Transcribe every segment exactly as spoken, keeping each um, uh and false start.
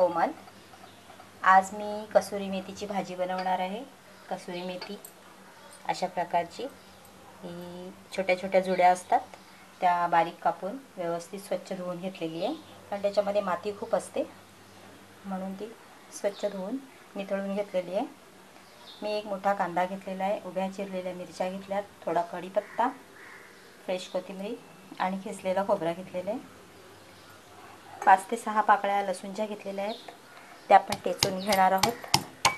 कोमल. आज मी कसुरी मेथीची भाजी बनवणार आहे. कसुरी मेथी अशा प्रकारची ही छोट्या छोट्या जुड्या असतात, त्या बारीक कापून व्यवस्थित स्वच्छ धुवून घेतलेली आहे. कारण त्याच्यामध्ये माती खूप असते म्हणून ती स्वच्छ धुवून निथळून घेतलेली आहे. मी एक मोठा कांदा घेतलेला आहे, उभ्या चिरलेल्या मिरच्या घेतल्यात, थोडा कढीपत्ता, फ्रेश कोथिंबीर आणि खिसलेला खोबरा घेतलेला आहे. पाच ते सहा पाकळ्या लसूणच्या घेतलेल्या आहेत, त्या आपण टेचून घेणार आहोत.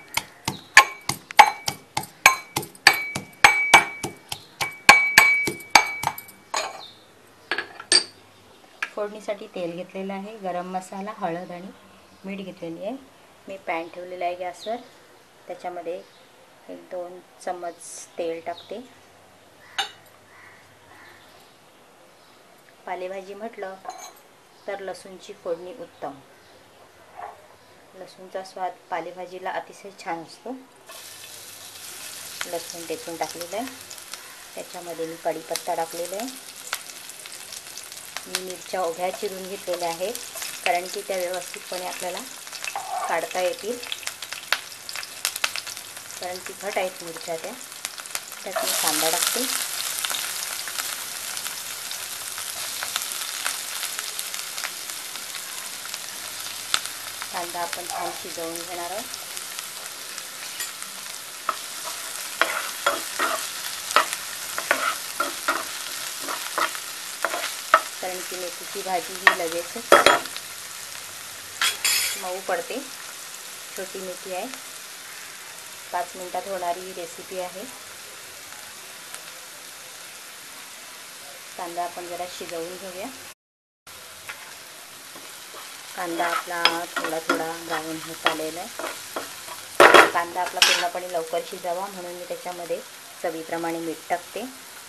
फोडणीसाठी तेल घेतलेलं आहे, गरम मसाला, हळद आणि मीठ घेतलेली आहे. मी पॅन ठेवलेला आहे गॅसवर, त्याच्यामध्ये एक दोन चम्मच तेल टाकते. पालेभाजी म्हटलं तर लसूणची फोडणी उत्तम. लसूणचा स्वाद पालेभाजीला अतिशय छान असतो. लसूण टेचून टाकलेलं आहे, त्याच्यामध्ये मी कढीपत्ता टाकलेला आहे. मी मिरच्या उभ्या चिरून घेतलेल्या आहेत, कारण की त्या व्यवस्थितपणे आपल्याला काढता येतील. कारण तिखट आहेत मिरच्या त्या. त्यात मी कांदा टाकते. कांदा आपण छान शिजवून घेणार आहोत. कारण की मेथीची भाजी ही लगेचच मऊ पडते. छोटी मेथी आहे, पाच मिनिटात होणारी रेसिपी आहे. कांदा आपण जरा शिजवून घेऊया. कांदा आपला थोडा थोडा ब्राऊन होत आलेला आहे. कांदा आपला पूर्णपणे लवकर शिजावा म्हणून मी त्याच्यामध्ये चवीप्रमाणे मीठ टाकते.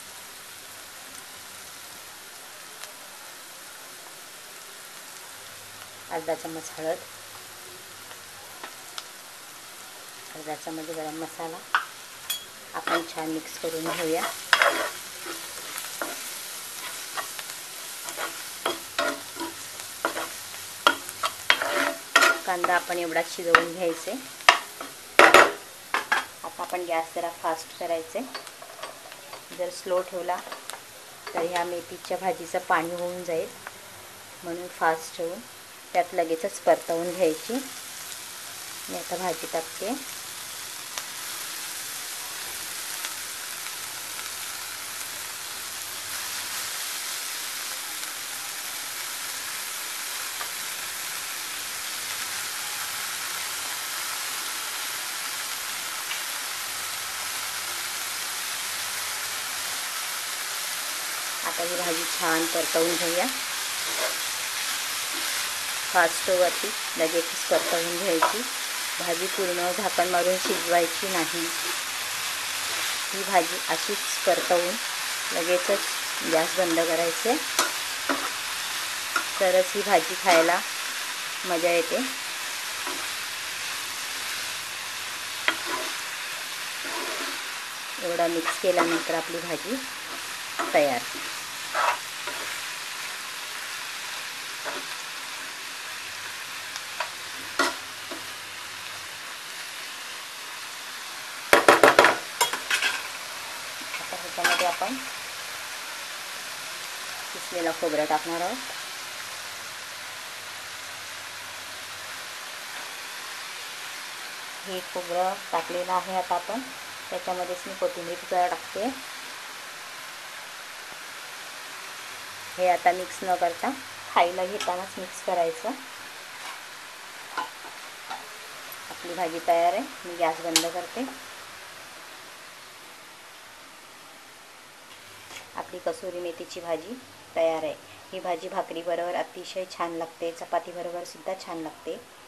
अर्धा चम्मच हळद, अर्धा चम्मच गरम मसाला आपण छान मिक्स करून घेऊया. कांदा आपण एवढाच शिजवून घ्यायचे. आता आपण गॅस जरा फास्ट करायचे. जर स्लो ठेवला तर ह्या मेथीच्या भाजीचं पाणी होऊन जाईल, म्हणून फास्ट ठेवून त्यात लगेचच परतवून घ्यायची. मी आता भाजी टाकते. आता ही भाजी छान परतवून घेऊया. फास्ट स्टोवरती लगेचच परतवून घ्यायची. भाजी पूर्ण झाकण मारून शिजवायची नाही. ही भाजी अशीच परतवून लगेचच गॅस बंद करायचे, तरच ही भाजी खायला मजा येते. एवढा मिक्स केल्यानंतर आपली भाजी तयार. आता ह्याच्यामध्ये आपण किसलेला खोबरं टाकणार आहोत. हे खोबरं टाकलेलं आहे. आता आपण त्याच्यामध्येच मी कोथिंबीर जरा टाकते. हे आता मिक्स न करता खायला घेतानाच मिक्स करायचं. आपली भाजी तयार आहे. मी गॅस बंद करते. आपली कसुरी मेथीची भाजी तयार आहे. ही भाजी भाकरीबरोबर अतिशय छान लागते, चपातीबरोबर सुद्धा छान लागते.